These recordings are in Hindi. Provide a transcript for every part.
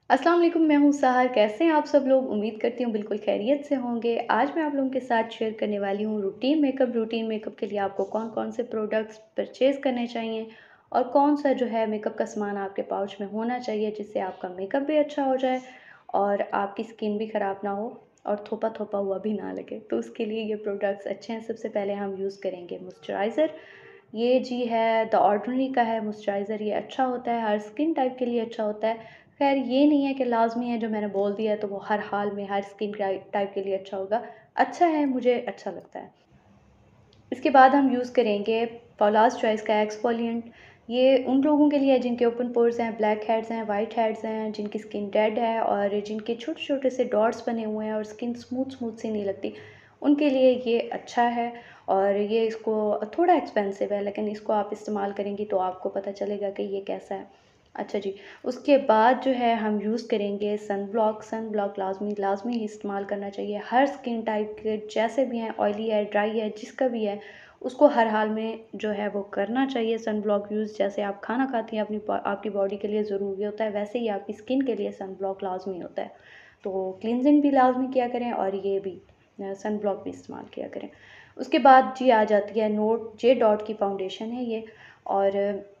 अस्सलाम वालेकुम, मैं हूँ सहर। कैसे हैं आप सब लोग? उम्मीद करती हूँ बिल्कुल खैरियत से होंगे। आज मैं आप लोगों के साथ शेयर करने वाली हूँ रूटीन मेकअप के लिए आपको कौन-कौन से प्रोडक्ट्स परचेज़ करने चाहिए और कौन-सा जो है मेकअप का सामान आपके पाउच में होना चाहिए जिससे आपका मेकअप भी अच्छा हो जाए और आपकी स्किन भी ख़राब ना हो और थोपा-थोपा हुआ भी ना लगे। तो उसके लिए ये प्रोडक्ट्स अच्छे हैं। सबसे पहले हम यूज़ करेंगे मॉइस्चराइज़र। ये जी है द ऑर्डिनरी का है मॉइस्चराइज़र। ये अच्छा होता है, हर स्किन टाइप के लिए अच्छा होता है। ख़ैर ये नहीं है कि लाज़मी है जो मैंने बोल दिया है तो वो हर हाल में हर स्किन टाइप के लिए अच्छा होगा। अच्छा है, मुझे अच्छा लगता है। इसके बाद हम यूज़ करेंगे पॉलाज़ चॉइस का एक्सफोलिएंट। ये उन लोगों के लिए है जिनके ओपन पोर्स हैं, ब्लैक हेड्स हैं, वाइट हेड्स हैं, जिनकी स्किन डेड है और जिनके छोटे-छोटे से डॉट्स बने हुए हैं और स्किन स्मूथ-स्मूथ सी नहीं लगती। उनके लिए ये अच्छा है और ये इसको थोड़ा एक्सपेंसिव है लेकिन इसको आप इस्तेमाल करेंगी तो आपको पता चलेगा कि ये कैसा है। अच्छा जी, उसके बाद जो है हम यूज़ करेंगे सन ब्लॉक लाज़मी इस्तेमाल करना चाहिए। हर स्किन टाइप के जैसे भी हैं, ऑयली है, ड्राई है, जिसका भी है, उसको हर हाल में जो है वो करना चाहिए सन ब्लॉक यूज़। जैसे आप खाना खाती हैं आपकी बॉडी के लिए ज़रूरी होता है, वैसे ही आपकी स्किन के लिए सन ब्लॉक लाज़मी होता है। तो क्लींजिंग भी लाज़मी किया करें और ये भी सन ब्लॉक भी इस्तेमाल किया करें। उसके बाद जी आ जाती है नोट जे डॉट की फाउंडेशन है ये और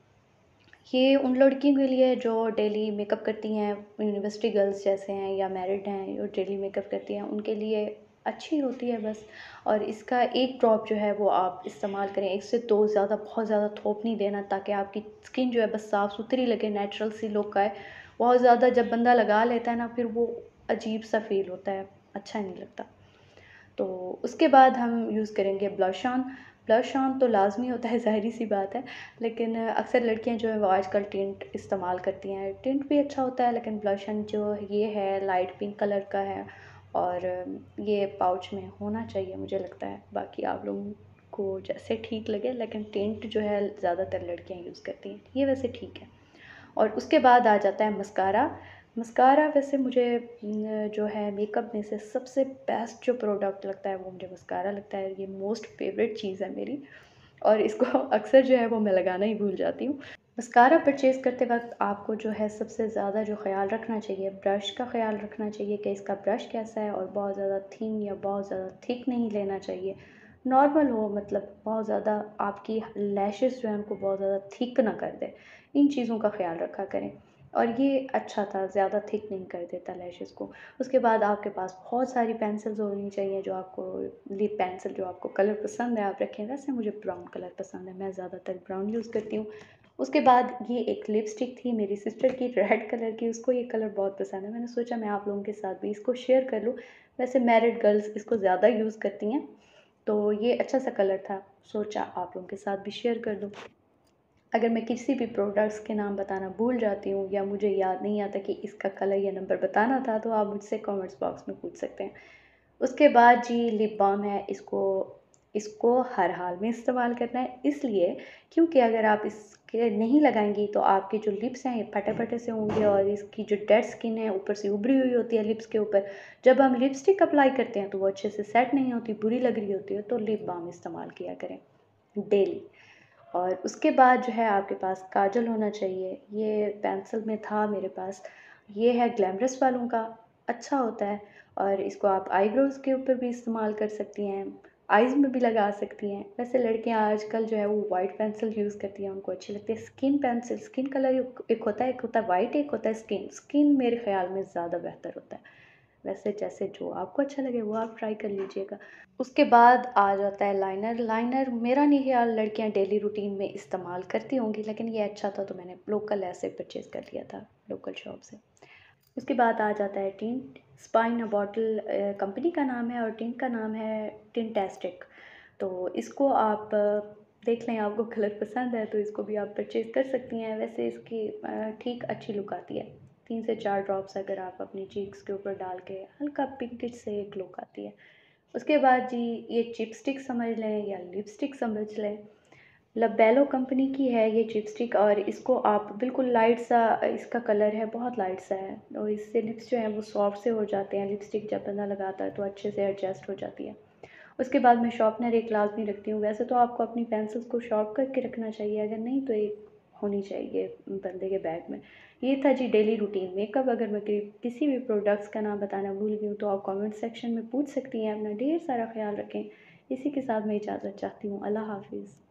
ये उन लड़कियों के लिए जो डेली मेकअप करती हैं, यूनिवर्सिटी गर्ल्स जैसे हैं या मैरिड हैं जो डेली मेकअप करती हैं, उनके लिए अच्छी होती है बस। और इसका एक ड्रॉप जो है वो आप इस्तेमाल करें, 1 से 2 ज़्यादा बहुत ज़्यादा थोप नहीं देना ताकि आपकी स्किन जो है बस साफ़-सुथरी लगे, नेचुरल सी लुक आए। बहुत ज़्यादा जब बंदा लगा लेता है ना फिर वो अजीब-सा फ़ील होता है, अच्छा नहीं लगता। तो उसके बाद हम यूज़ करेंगे ब्लश ऑन। ब्लश ऑन तो लाज़मी होता है, ज़ाहिर-सी बात है, लेकिन अक्सर लड़कियाँ जो हैं वो आजकल टिंट इस्तेमाल करती हैं। टिंट भी अच्छा होता है लेकिन ब्लश ऑन जो ये है लाइट पिंक कलर का है और ये पाउच में होना चाहिए मुझे लगता है। बाकी आप लोगों को जैसे ठीक लगे लेकिन टिंट जो है ज़्यादातर लड़कियाँ यूज़ करती हैं। ये वैसे ठीक है। और उसके बाद आ जाता है मस्कारा। मस्कारा वैसे मुझे जो है मेकअप में से सबसे बेस्ट जो प्रोडक्ट लगता है वो मुझे मस्कारा लगता है। ये मोस्ट फ़ेवरेट चीज़ है मेरी और इसको अक्सर जो है वो मैं लगाना ही भूल जाती हूँ। मस्कारा परचेज़ करते वक़्त आपको जो है सबसे ज़्यादा जो ख़्याल रखना चाहिए, ब्रश का ख़्याल रखना चाहिए कि इसका ब्रश कैसा है और बहुत ज़्यादा थिन या बहुत ज़्यादा थिक नहीं लेना चाहिए। नॉर्मल हो, मतलब बहुत ज़्यादा आपकी लैशेज़ जो हैं उनको बहुत ज़्यादा थिक ना कर दे। इन चीज़ों का ख़्याल रखा करें और ये अच्छा था, ज़्यादा थिक नहीं कर देता लैशेज़ को। उसके बाद आपके पास बहुत सारी पेंसिल्स होनी चाहिए जो आपको लिप पेंसिल जो आपको कलर पसंद है आप रखें। वैसे मुझे ब्राउन कलर पसंद है, मैं ज़्यादातर ब्राउन यूज़ करती हूँ। उसके बाद ये एक लिपस्टिक थी मेरी सिस्टर की रेड कलर की, उसको ये कलर बहुत पसंद है। मैंने सोचा मैं आप लोगों के साथ भी इसको शेयर कर लूँ। वैसे मैरिड गर्ल्स इसको ज़्यादा यूज़ करती हैं, तो ये अच्छा सा कलर था, सोचा आप लोगों के साथ भी शेयर कर दूँ। अगर मैं किसी भी प्रोडक्ट्स के नाम बताना भूल जाती हूँ या मुझे याद नहीं आता कि इसका कलर या नंबर बताना था तो आप मुझसे कमेंट्स बॉक्स में पूछ सकते हैं। उसके बाद जी लिप बाम है, इसको इसको हर हाल में इस्तेमाल करना है इसलिए क्योंकि अगर आप इसके नहीं लगाएंगी तो आपके जो लिप्स हैं ये फटे-फटे से होंगे और इसकी जो डेड स्किन है ऊपर से उभरी हुई होती है लिप्स के ऊपर। जब हम लिपस्टिक अप्लाई करते हैं तो वो अच्छे से सेट नहीं होती, बुरी लग रही होती है, तो लिप बाम इस्तेमाल किया करें डेली। और उसके बाद जो है आपके पास काजल होना चाहिए। ये पेंसिल में था मेरे पास। ये है ग्लैमरस वालों का, अच्छा होता है और इसको आप आईब्रोज़ के ऊपर भी इस्तेमाल कर सकती हैं, आइज़ में भी लगा सकती हैं। वैसे लड़कियां आजकल जो है वो वाइट पेंसिल यूज़ करती हैं, उनको अच्छी लगती है। स्किन पेंसिल, स्किन कलर एक होता है वाइट, एक होता है स्किन। स्किन मेरे ख़्याल में ज़्यादा बेहतर होता है। वैसे जैसे जो आपको अच्छा लगे वो आप ट्राई कर लीजिएगा। उसके बाद आ जाता है लाइनर। लाइनर मेरा नहीं ख़्याल लड़कियां डेली रूटीन में इस्तेमाल करती होंगी लेकिन ये अच्छा था तो मैंने लोकल ऐसे परचेज़ कर लिया था लोकल शॉप से। उसके बाद आ जाता है टिंट। स्पाइन बॉटल कंपनी का नाम है और टिंट का नाम है टिंटेस्टिक। तो इसको आप देख लें, आपको कलर पसंद है तो इसको भी आप परचेज़ कर सकती हैं। वैसे इसकी ठीक अच्छी लुक आती है। 3 से 4 ड्रॉप्स अगर आप अपनी चीक्स के ऊपर डाल के हल्का पिंकिश से एक लुक आती है। उसके बाद जी ये चिपस्टिक समझ लें या लिपस्टिक समझ लें। लबेलो कंपनी की है ये चिपस्टिक और इसको आप बिल्कुल लाइट सा, इसका कलर है बहुत लाइट सा है और इससे लिप्स जो हैं वो सॉफ्ट से हो जाते हैं। लिपस्टिक जब बंदा लगाता है तो अच्छे से एडजस्ट हो जाती है। उसके बाद मैं शार्पनर एक लाज़मी रखती हूँ। वैसे तो आपको अपनी पेंसिल्स को शार्प करके रखना चाहिए, अगर नहीं तो एक होनी चाहिए बंदे के बैग में, ये था जी डेली रूटीन मेकअप। अगर मैं किसी भी प्रोडक्ट्स का नाम बताना भूल गई हूँ तो आप कमेंट सेक्शन में पूछ सकती हैं। अपना ढेर सारा ख्याल रखें। इसी के साथ मैं इजाज़त चाहती हूँ। अल्लाह हाफिज़।